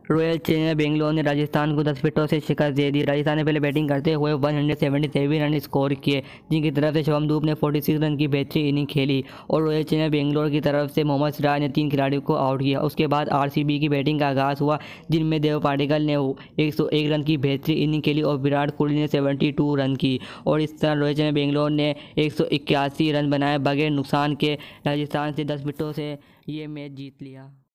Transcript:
Royal challenger Bangalore ने राजस्थान को 10 विकेटों से शिकस्त दे दी। राजस्थान ने पहले बैटिंग करते हुए 177 रन स्कोर किए, जिनकी तरफ से शुभम दूब ने 46 रन की बेहतरीन इनिंग खेली और रॉयल चैलेंजर बेंगलोर की तरफ से मोहम्मद सिराज ने 3 खिलाड़ियों को आउट किया। उसके बाद आरसीबी की बैटिंग का आगाज़ हुआ, जिनमें देव पाटिकल ने 101 रन की बेहतरीन इनिंग खेली और विराट कोहली ने 72 रन की और इस तरह रॉयल चैलेंजर बेंगलोर ने 181 रन बनाए बगैर नुकसान के राजस्थान से 10 विकेटों से ये मैच जीत लिया।